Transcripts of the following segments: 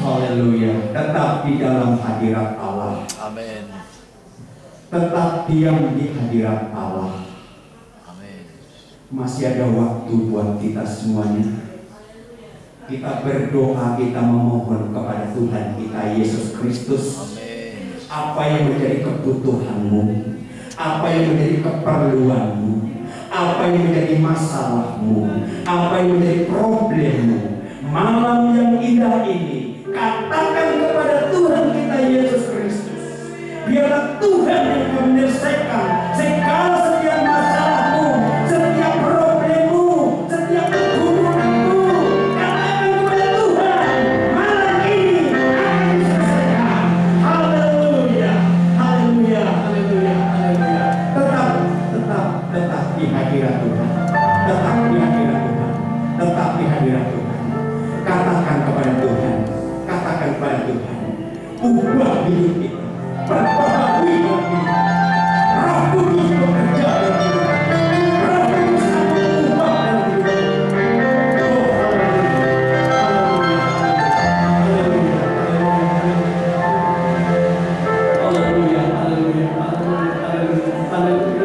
Haleluya. Tetap di dalam hadirat Allah. Amin. Tetap diam di hadirat Allah. Amin. Masih ada waktu buat kita semuanya. Kita berdoa, kita memohon kepada Tuhan kita Yesus Kristus. Amin. Apa yang menjadi kebutuhanmu, apa yang menjadi keperluanmu, apa yang menjadi masalahmu, apa yang menjadi problemmu, malam yang indah ini, katakan kepada Tuhan kita Yesus Kristus. Biarlah Tuhan yang menyelesaikan segala setiap masalahmu, setiap problemmu, setiap kebutuhanmu. Katakan kepada Tuhan, malam ini akan diselesaikan. Haleluya, haleluya, haleluya, haleluya. Tetap di hadirat Tuhan. Tetap di hadirat Tuhan. Tetap di hadirat Tuhan. Katakan kepada Tuhan. Katakan kepada Tuhan. Ubah hidup kita. Perbaharui hidup kita. Roh Kudus bekerja dalam hidup kita. Roh Kudus akan mengubah dalam hidup kita. Oh, haleluya, haleluya, haleluya, haleluya.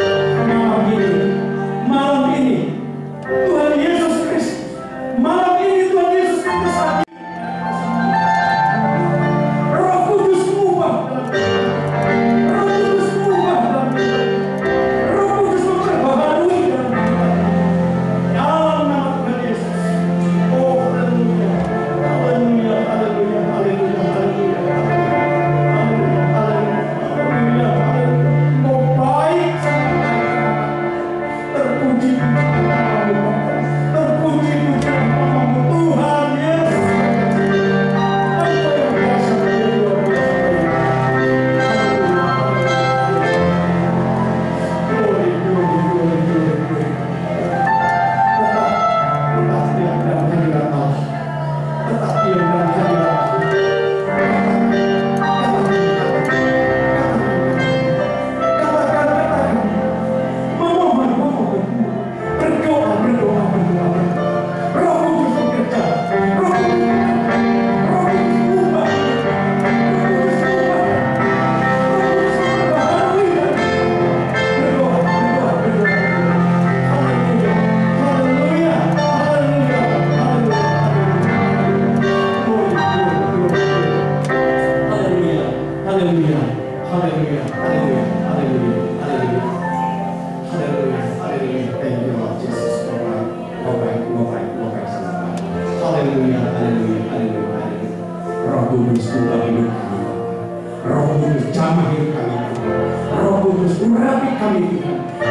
Malam ini Tuhan Yesus Kristus. Malam ini Tuhan Yesus Kristus hadir. Roh Kudus mengubah dalam hidup. Roh Kudus mengubah dalam hidup. Roh Kudus memperbaharui dalam hidup. Dalam nama Tuhan Yesus. Oh, haleluya, haleluya, haleluya, haleluya, haleluya, haleluya, haleluya, haleluya. Engkau baik sangat. Terpuji namamu, terpuji namamu Tuhan Yesus. Engkau yang biasa menjadi luar biasa. Glory, glory, glory, glory, glory. Tetap diam dalam hadirat Allah. Tetap diam dalam hadirat Allah. Katakan. Memohon. Berdoa. Roh Kudus bekerja. Roh Kudus ubah. Roh Kudus ubah. Berbaharui. Berdoa. Haleluya. Haleluya. Haleluya. Haleluya. Haleluya. Haleluya. Haleluya. Haleluya. Haleluya. Haleluya. Haleluya. Thank you Lord Jesus. Kau baik sangat. Haleluya. Haleluya. Haleluya. Roh Kudus ubah hidup kami. Roh Kudus jamah hidup kami. Roh Kudus urapi kami Tuhan.